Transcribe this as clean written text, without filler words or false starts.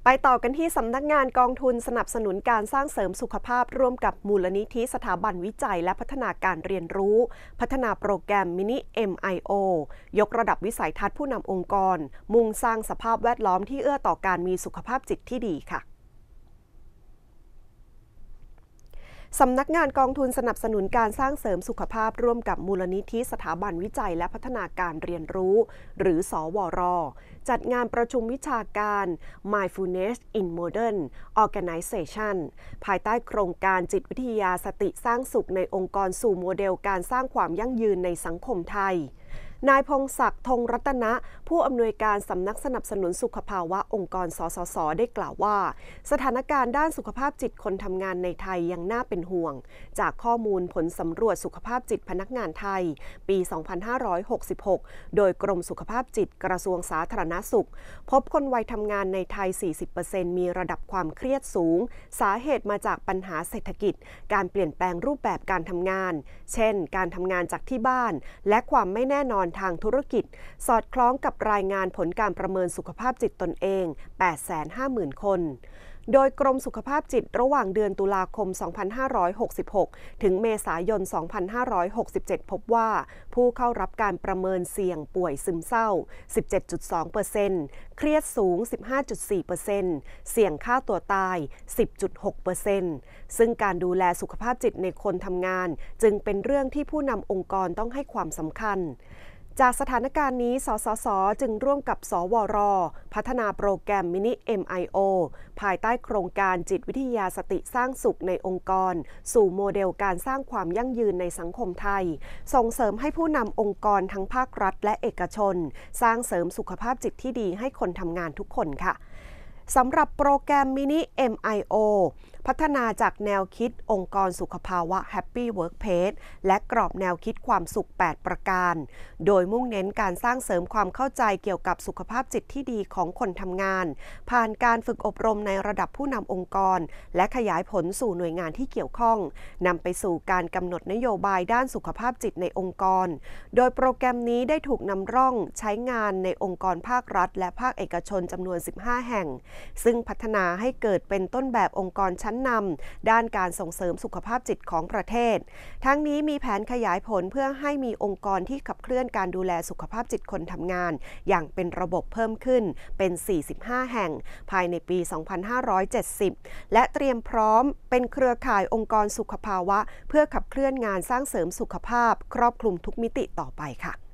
ไปต่อกันที่สำนักงานกองทุนสนับสนุนการสร้างเสริมสุขภาพร่วมกับมูลนิธิสถาบันวิจัยและพัฒนาการเรียนรู้พัฒนาโปรแกรมมินิ MIO ยกระดับวิสัยทัศน์ผู้นำองค์กรมุ่งสร้างสภาพแวดล้อมที่เอื้อต่อการมีสุขภาพจิตที่ดีค่ะสำนักงานกองทุนสนับสนุนการสร้างเสริมสุขภาพร่วมกับมูลนิธิสถาบันวิจัยและพัฒนาการเรียนรู้หรือสวร.จัดงานประชุมวิชาการ Mindfulness in Modern Organization ภายใต้โครงการจิตวิทยาสติสร้างสุขในองค์กรสู่โมเดลการสร้างความยั่งยืนในสังคมไทยนายพงศักดิ์ธงรัตนะผู้อำนวยการสำนักสนับสนุนสุขภาวะองค์กรสสส.ได้กล่าวว่าสถานการณ์ด้านสุขภาพจิตคนทำงานในไทยยังน่าเป็นห่วงจากข้อมูลผลสำรวจสุขภาพจิตพนักงานไทยปี 2566 โดยกรมสุขภาพจิตกระทรวงสาธารณสุขพบคนวัยทำงานในไทย 40% มีระดับความเครียดสูงสาเหตุมาจากปัญหาเศรษฐกิจการเปลี่ยนแปลงรูปแบบการทำงานเช่นการทำงานจากที่บ้านและความไม่แน่นอนทางธุรกิจสอดคล้องกับรายงานผลการประเมินสุขภาพจิตตนเอง 850,000 คนโดยกรมสุขภาพจิตระหว่างเดือนตุลาคม 2566 ถึงเมษายน 2567 พบว่าผู้เข้ารับการประเมินเสี่ยงป่วยซึมเศร้า 17.2% เครียดสูง 15.4% เสี่ยงฆ่าตัวตาย 10.6% ซึ่งการดูแลสุขภาพจิตในคนทำงานจึงเป็นเรื่องที่ผู้นำองค์กรต้องให้ความสำคัญจากสถานการณ์นี้สสส.จึงร่วมกับสวร.พัฒนาโปรแกรมมินิ MIO ภายใต้โครงการจิตวิทยาสติสร้างสุขในองค์กรสู่โมเดลการสร้างความยั่งยืนในสังคมไทยส่งเสริมให้ผู้นำองค์กรทั้งภาครัฐและเอกชนสร้างเสริมสุขภาพจิตที่ดีให้คนทำงานทุกคนค่ะสำหรับโปรแกรมมินิ MIO พัฒนาจากแนวคิดองค์กรสุขภาวะ Happy Workplace และกรอบแนวคิดความสุข 8 ประการโดยมุ่งเน้นการสร้างเสริมความเข้าใจเกี่ยวกับสุขภาพจิตที่ดีของคนทำงานผ่านการฝึกอบรมในระดับผู้นำองค์กรและขยายผลสู่หน่วยงานที่เกี่ยวข้องนำไปสู่การกำหนดนโยบายด้านสุขภาพจิตในองค์กรโดยโปรแกรมนี้ได้ถูกนำร่องใช้งานในองค์กรภาครัฐและภาคเอกชนจำนวน 15 แห่งซึ่งพัฒนาให้เกิดเป็นต้นแบบองค์กรชั้นนำด้านการส่งเสริมสุขภาพจิตของประเทศทั้งนี้มีแผนขยายผลเพื่อให้มีองค์กรที่ขับเคลื่อนการดูแลสุขภาพจิตคนทำงานอย่างเป็นระบบเพิ่มขึ้นเป็น 45 แห่งภายในปี 2570 และเตรียมพร้อมเป็นเครือข่ายองค์กรสุขภาวะเพื่อขับเคลื่อนงานสร้างเสริมสุขภาพครอบคลุมทุกมิติต่อไปค่ะ